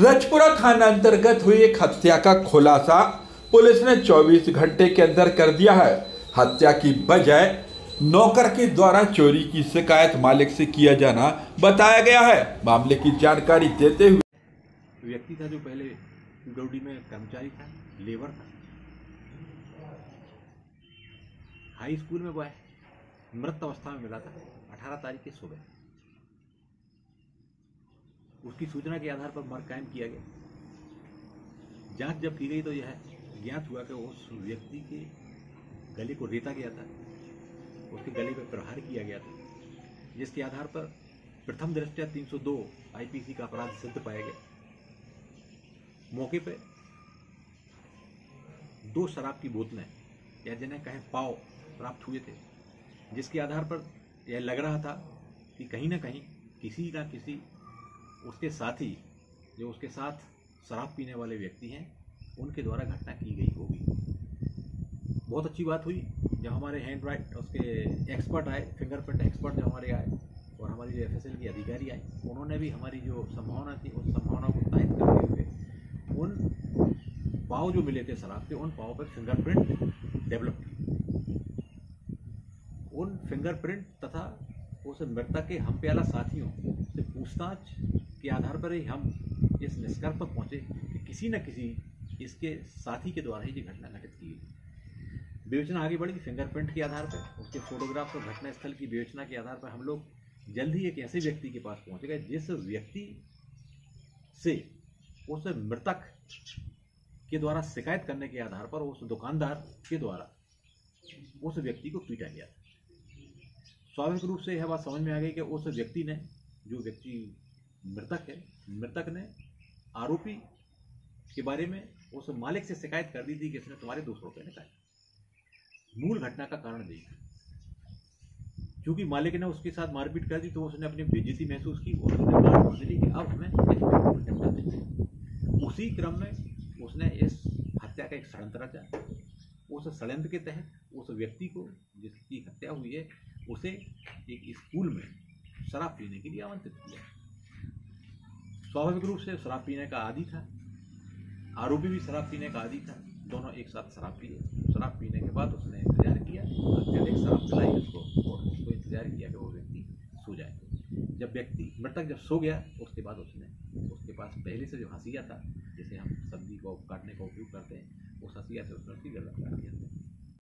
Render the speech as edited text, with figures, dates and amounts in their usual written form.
रजपुरा थाना अंतर्गत हुई एक हत्या का खुलासा पुलिस ने 24 घंटे के अंदर कर दिया है। हत्या की वजह नौकर के द्वारा चोरी की शिकायत मालिक से किया जाना बताया गया है। मामले की जानकारी देते हुए व्यक्ति था जो पहले पीडब्ल्यूडी में कर्मचारी था, लेबर था, हाई स्कूल में वह मृत अवस्था में मिला था 18 तारीख की सुबह। उसकी सूचना के आधार पर मर्ग कायम किया गया। जांच जब की गई तो यह ज्ञात हुआ कि उस व्यक्ति के गले को रेता गया था, उसके गले पर प्रहार किया गया था, जिसके आधार पर प्रथम दृष्टया 302 आईपीसी का अपराध सिद्ध पाया गया। मौके पर 2 शराब की बोतलें या जिन्हें कहें पाव प्राप्त हुए थे, जिसके आधार पर यह लग रहा था कि कहीं ना कहीं किसी ना किसी उसके साथी जो उसके साथ शराब पीने वाले व्यक्ति हैं उनके द्वारा घटना की गई होगी। बहुत अच्छी बात हुई जब हमारे हैंड राइट उसके एक्सपर्ट आए, फिंगरप्रिंट एक्सपर्ट जो हमारे आए और हमारी जो एफएसएल की अधिकारी आए, उन्होंने भी हमारी जो संभावना थी उस संभावना को तायद करते हुए उन पाव जो मिले थे शराब के, उन पाव पर फिंगरप्रिंट डेवलप किए। उन फिंगरप्रिंट तथा उस मृतक के हमप्याला साथियों से पूछताछ के आधार पर ही हम इस निष्कर्ष पर पहुंचे कि किसी न किसी इसके साथी के द्वारा ही ये घटना घटित की गई। विवेचना आगे बढ़ी फिंगरप्रिंट के आधार पर, उसके फोटोग्राफ्स और घटनास्थल की विवेचना के आधार पर हम लोग जल्द ही एक ऐसे व्यक्ति के पास पहुंच गए जिस व्यक्ति से उस मृतक के द्वारा शिकायत करने के आधार पर उस दुकानदार के द्वारा उस व्यक्ति को पीटा गया था। स्वाभाविक रूप से यह बात समझ में आ गई कि उस व्यक्ति ने, जो व्यक्ति मृतक है, मृतक ने आरोपी के बारे में उस मालिक से शिकायत कर दी थी कि इसने तुम्हारे 200 रुपये निकाले। मूल घटना का कारण यही था। क्योंकि मालिक ने उसके साथ मारपीट कर दी तो उसने अपनी बेइज्जती महसूस की और उसने बात समझ ली कि अब हमें निपटा देंगे। उसी क्रम में उसने इस हत्या का एक षड्यंत्र रचा। उस षड्यंत्र के तहत उस व्यक्ति को जिसकी हत्या हुई है उसे एक स्कूल में शराब पीने के लिए आमंत्रित किया। स्वाभाविक रूप से शराब पीने का आदी था, आरोपी भी शराब पीने का आदी था। दोनों एक साथ शराब पिए। शराब पीने के बाद उसने इंतजार किया, अत्यधिक शराब पिलाई उसको और उसको इंतजार किया कि वो व्यक्ति सो जाए। जब व्यक्ति मृतक जब सो गया उसके बाद उसने उसके पास पहले से जो हंसिया था, जिसे हम सब्जी को काटने का उपयोग करते हैं, उस हंसिया से उसने उसकी गर्दन काट दिया।